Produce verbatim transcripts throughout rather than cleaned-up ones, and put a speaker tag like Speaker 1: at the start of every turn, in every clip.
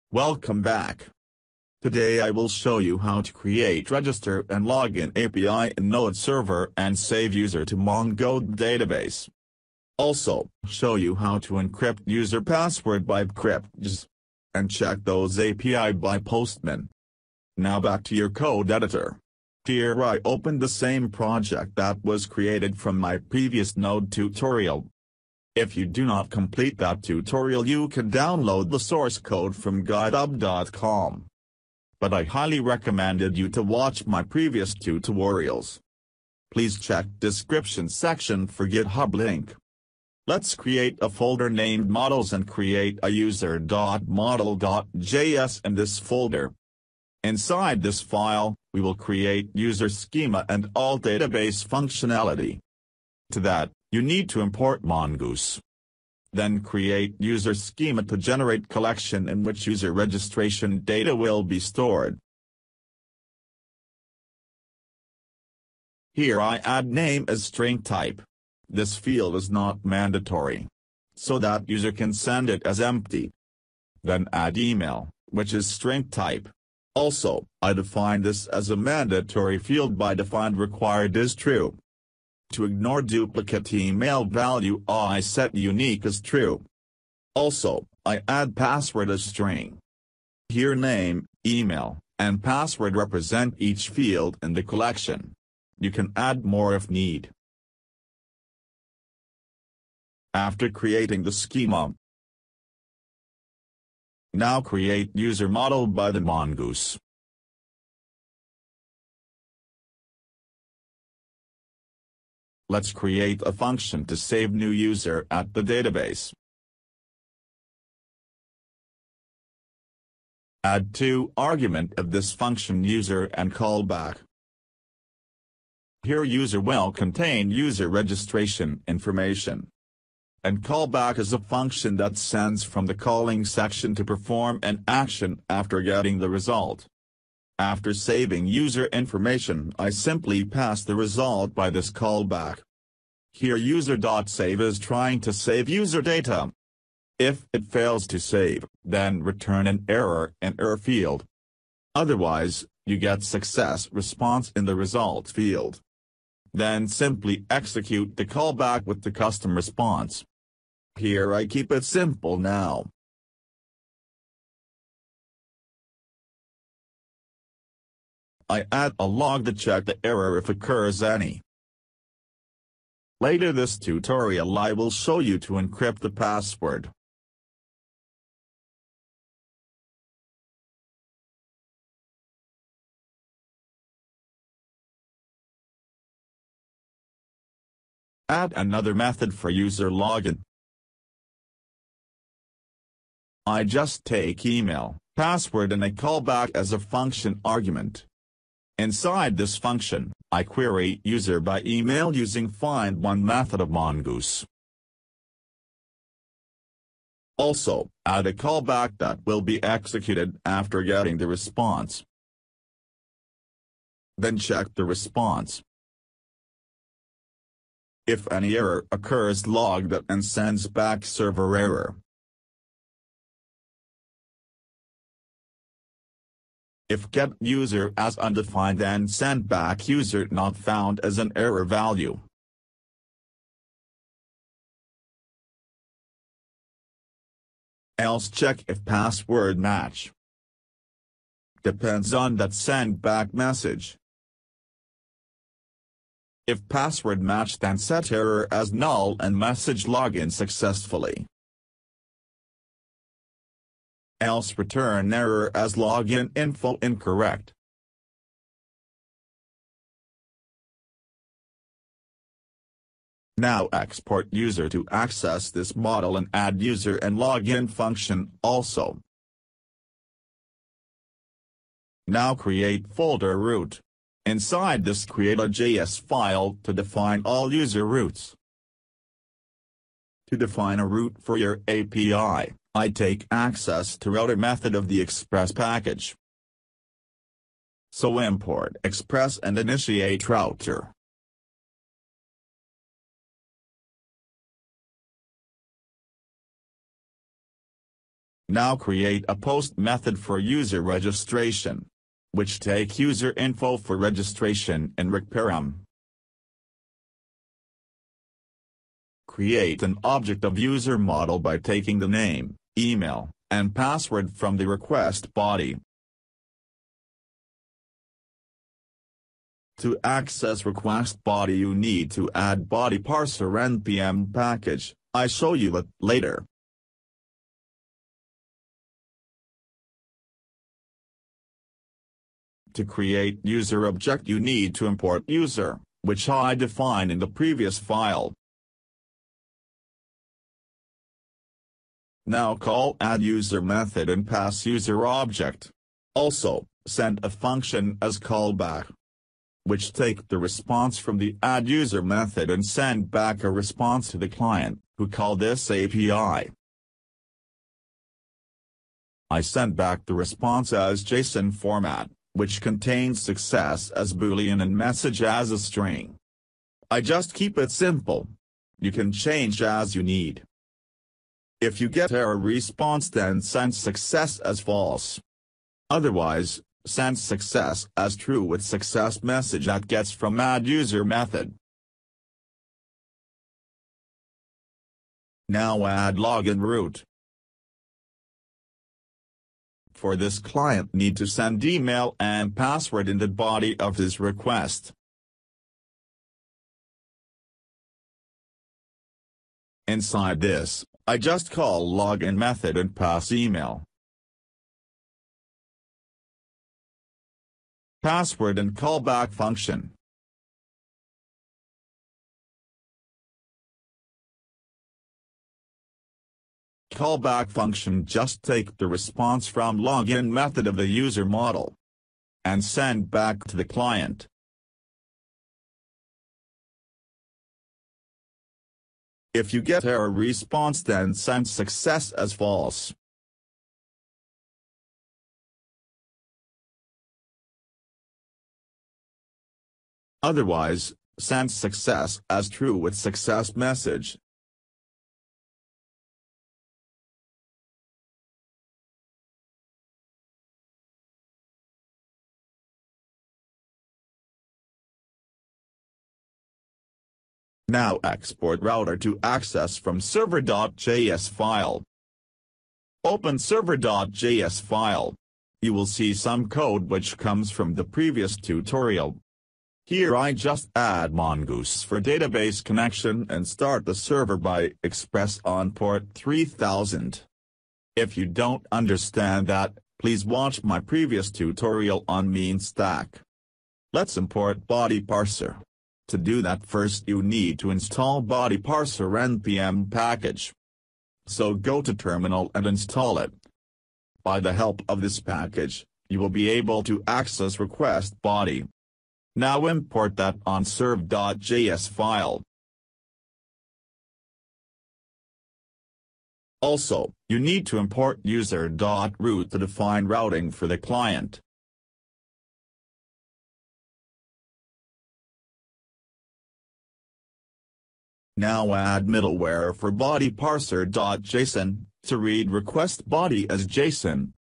Speaker 1: Welcome back. Today I will show you how to create register and login A P I in Node Server and save user to Mongo database. Also, show you how to encrypt user password by crypts, and check those A P I by Postman. Now back to your code editor. Here I opened the same project that was created from my previous Node tutorial. If you do not complete that tutorial, you can download the source code from GitHub dot com. But I highly recommended you to watch my previous tutorials. Please check description section for GitHub link. Let's create a folder named models and create a user.model.js in this folder. Inside this file, we will create user schema and all database functionality. To that, you need to import Mongoose. Then create user schema to generate collection in which user registration data will be stored. Here I add name as string type. This field is not mandatory, so that user can send it as empty. Then add email, which is string type. Also, I define this as a mandatory field by defined required is true. To ignore duplicate email value, I set unique as true. Also, I add password as string. Here name, email, and password represent each field in the collection. You can add more if need. After creating the schema, now create user model by the Mongoose. Let's create a function to save new user at the database. Add two argument of this function user and callback. Here user will contain user registration information. And callback is a function that sends from the calling section to perform an action after getting the result. After saving user information, I simply pass the result by this callback. Here user.save is trying to save user data. If it fails to save, then return an error in error field. Otherwise, you get success response in the result field. Then simply execute the callback with the custom response. Here I keep it simple now. I add a log to check the error if occurs any. Later this tutorial I will show you to encrypt the password. Add another method for user login. I just take email, password and a callback as a function argument. Inside this function, I query user by email using find one method of Mongoose. Also, add a callback that will be executed after getting the response. Then check the response. If any error occurs, log that and sends back server error. If get user as undefined, then send back user not found as an error value. Else check if password match. Depends on that send back message. If password match, then set error as null and message login successfully. Else return error as login info incorrect. Now export user to access this model and add user and login function also. Now create folder root. Inside this create a J S file to define all user routes. To define a route for your A P I, I take access to router method of the Express package. So import Express and initiate router. Now create a post method for user registration, which take user info for registration in Recparam. Create an object of user model by taking the name, email, and password from the request body. To access request body you need to add body parser N P M package. I show you that later. To create user object you need to import user, which I defined in the previous file. Now call add user method and pass user object. Also, send a function as callback, which take the response from the add user method and send back a response to the client, who call this A P I. I send back the response as JSON format, which contains success as Boolean and message as a string. I just keep it simple. You can change as you need. If you get error response, then send success as false. Otherwise, send success as true with success message that gets from add user method. Now add login route. For this, client need to send email and password in the body of his request. Inside this, I just call login method and pass email, password and callback function. Callback function just take the response from login method of the user model and send back to the client. If you get error response, then send success as false. Otherwise, send success as true with success message. Now export router to access from server.js file. Open server.js file. You will see some code which comes from the previous tutorial. Here I just add Mongoose for database connection and start the server by Express on port three thousand. If you don't understand that, please watch my previous tutorial on MeanStack. Let's import body parser. To do that, first you need to install body parser N P M package. So go to terminal and install it. By the help of this package, you will be able to access request body. Now import that on serve.js file. Also, you need to import user.route to define routing for the client. Now add middleware for body parser.json to read request body as JSON.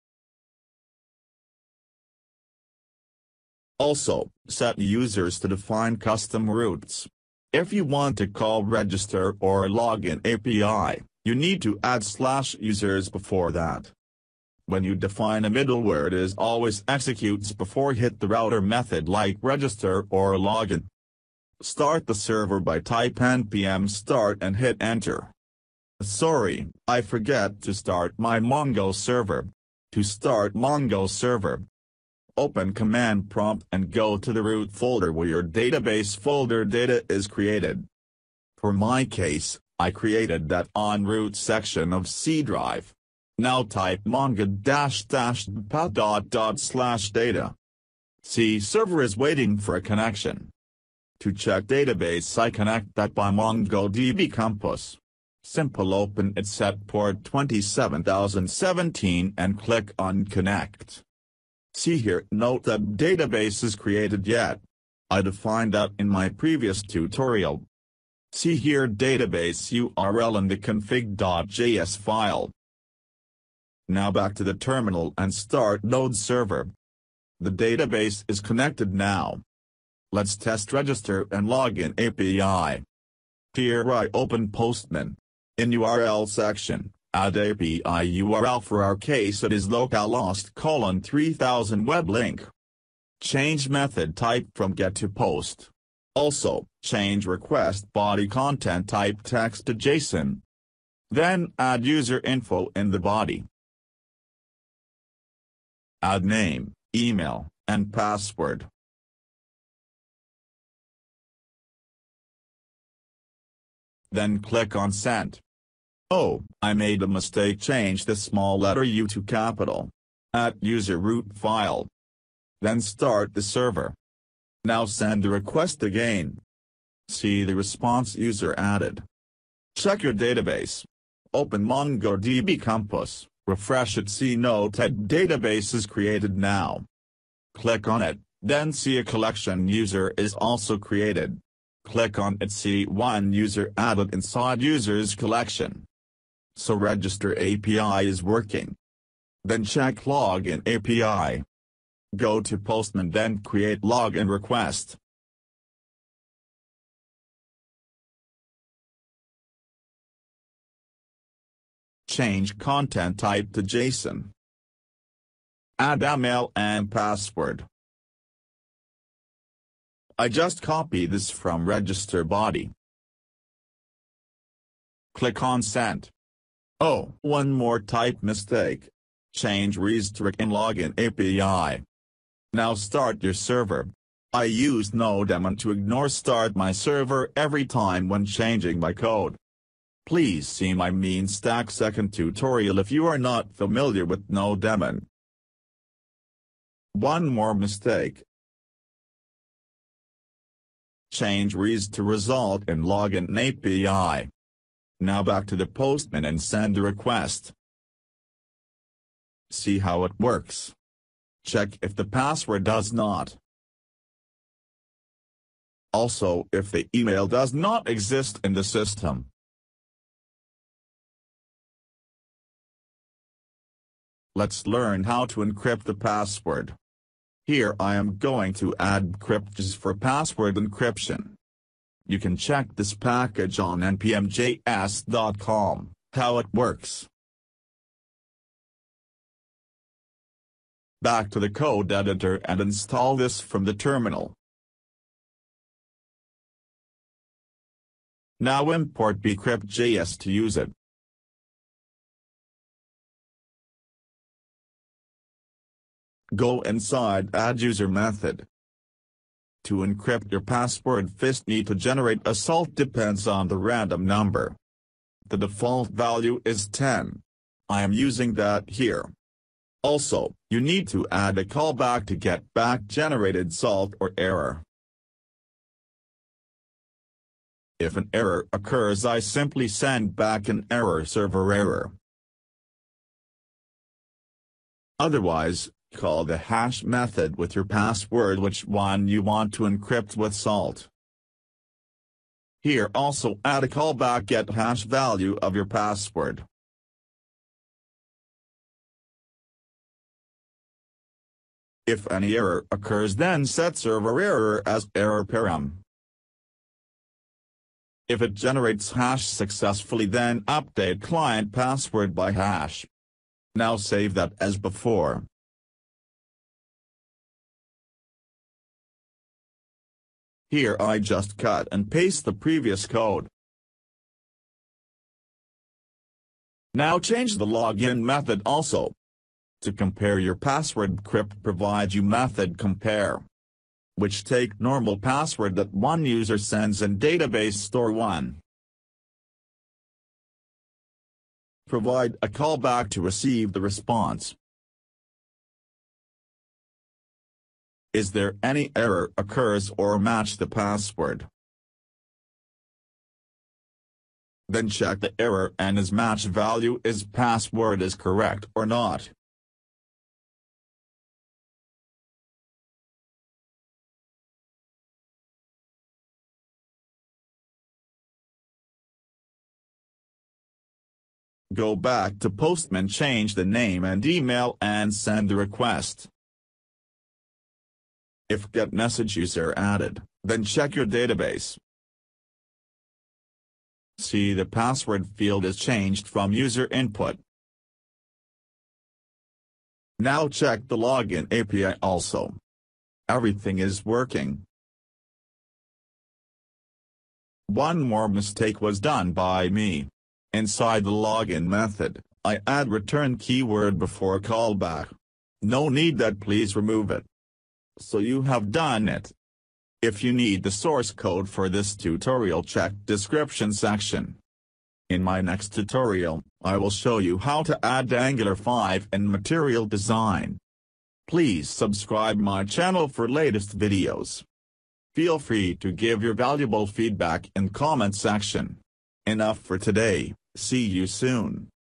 Speaker 1: Also, set users to define custom routes. If you want to call register or login A P I, you need to add slash users before that. When you define a middleware, it is always executes before hit the router method like register or login. Start the server by type npm start and hit enter. Sorry, I forget to start my Mongo server. To start Mongo server, open command prompt and go to the root folder where your database folder data is created. For my case, I created that on root section of C drive. Now type mongo dash dash dot dot dot slash data. C server is waiting for a connection. To check database, I connect that by MongoDB Campus. Simple, open it, set port twenty-seven thousand seventeen and click on connect. See here, note that database is created yet. I defined that in my previous tutorial. See here database U R L in the config.js file. Now back to the terminal and start Node Server. The database is connected now. Let's test Register and Login A P I. Here I open Postman. In U R L section, add A P I U R L. For our case it is localhost colon three thousand web link. Change method type from get to post. Also, change request body content type text to JSON. Then add user info in the body. Add name, email, and password. Then click on Send. Oh, I made a mistake. Change the small letter U to capital. Add user root file. Then start the server. Now send the request again. See the response user added. Check your database. Open MongoDB Compass, refresh it. See note that database is created now. Click on it, then see a collection user is also created. Click on it, see one user added inside users collection. So Register A P I is working. Then check Login A P I. Go to Postman, then create login request. Change content type to JSON. Add email and password. I just copy this from register body. Click on Send. Oh, one more type mistake. Change restrict in Login A P I. Now start your server. I used NoDaemon to ignore start my server every time when changing my code. Please see my mean stack second tutorial if you are not familiar with NoDaemon. One more mistake. Change res to result in Login A P I. Now back to the Postman and send a request. See how it works. Check if the password does not. Also if the email does not exist in the system. Let's learn how to encrypt the password. Here I am going to add crypts for password encryption. You can check this package on N P M J S dot com, how it works. Back to the code editor and install this from the terminal. Now import bcrypt dot J S to use it. Go inside Add User method. To encrypt your password, first need to generate a salt depends on the random number. The default value is ten. I am using that here. Also, you need to add a callback to get back generated salt or error. If an error occurs, I simply send back an error server error. Otherwise, call the hash method with your password which one you want to encrypt with salt. Here also add a callback get hash value of your password. If any error occurs, then set server error as error param. If it generates hash successfully, then update client password by hash. Now save that as before. Here I just cut and paste the previous code. Now change the login method also. To compare your password, crypt provide you method compare, which take normal password that one user sends and database store one. Provide a callback to receive the response. Is there any error occurs or match the password? Then check the error and is match value is password is correct or not. Go back to Postman, change the name and email and send the request. If Get Message User added, then check your database. See the password field is changed from user input. Now check the login A P I also. Everything is working. One more mistake was done by me. Inside the login method, I add return keyword before callback. No need that, please remove it. So you have done it. If you need the source code for this tutorial, check description section. In my next tutorial, I will show you how to add Angular five in Material Design. Please subscribe my channel for latest videos. Feel free to give your valuable feedback in comment section. Enough for today, see you soon.